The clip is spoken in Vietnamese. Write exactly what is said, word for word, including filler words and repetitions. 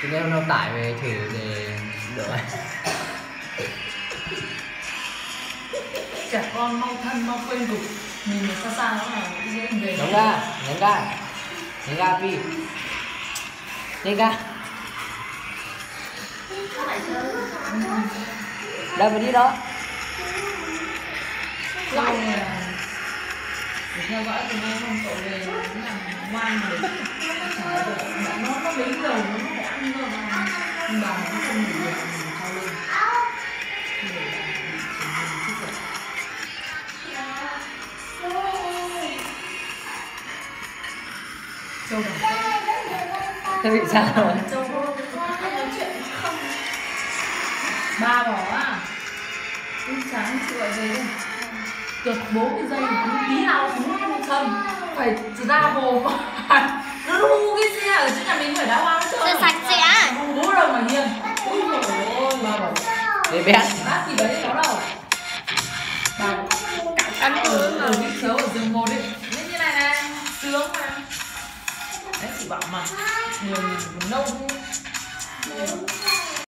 Chúng em đâu tải về thử để đỡ. Trẻ con mau thân mau quên cục. Mình xa xa nó là dễ về. Nhấn ga, nhấn ga. Nhấn ga Pi. Nhấn ga. Đâu mà đi đó. Câu này là để theo dõi từ nay không cậu về cũng làm ngoan rồi. Nó nó đến đầu nó phải ăn rồi mà nhưng mà nó không ngủ được mình cho lên. Châu đồng. Thế bị sao rồi? Châu không nói chuyện không. Ba bỏ à? Sáng chị gọi về đây. Tuột bốn mươi giây tí nào cũng không thầm phải ra hồ mà nó đu cái xe ở chỗ nhà mình phải đá hoa nó chơi sạch sẽ bố đâu mà hiền. Ôi dồi ôi bà bảo Để bé. bác thì đấy nó đâu bà ăn ở ở cái thiếu ở giường một ấy nên như này này sướng mà đấy chị bảo mà người mình nâu